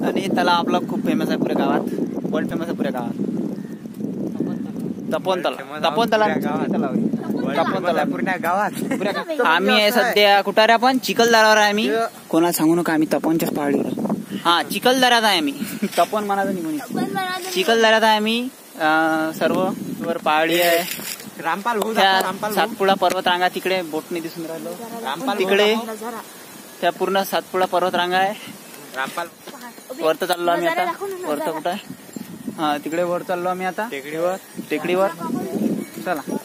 आणि तलाव आपला खूप फेमस आहे पुऱ्या गावात, वर्ल्ड फेमस आहे पुऱ्या गावात. तपोवन तलाव पूर्ण गावात. आम्ही आहे सध्या कुठे रे आपण, चिखलदऱ्यावर आहे आम्ही. कोणाला सांगू नका, आम्ही तपोवनच्याच पहाडीवर. हा चिखलदऱ्यात आहे आम्ही. तपोवन म्हणायचं निघून चिखलदऱ्यात आहे आम्ही. सर्व वर पहाडी आहे. रामपाल सातपुडा पर्वत रांगा तिकडे बोटने दिसून राहिलो. तिकडे त्या पूर्ण सातपुडा पर्वत रांगा आहे. रामपाल वरत चाललो आम्ही आता. वरत कुठं आहे? हा तिकडे वर चाललो आम्ही आता टेकडीवर. चला.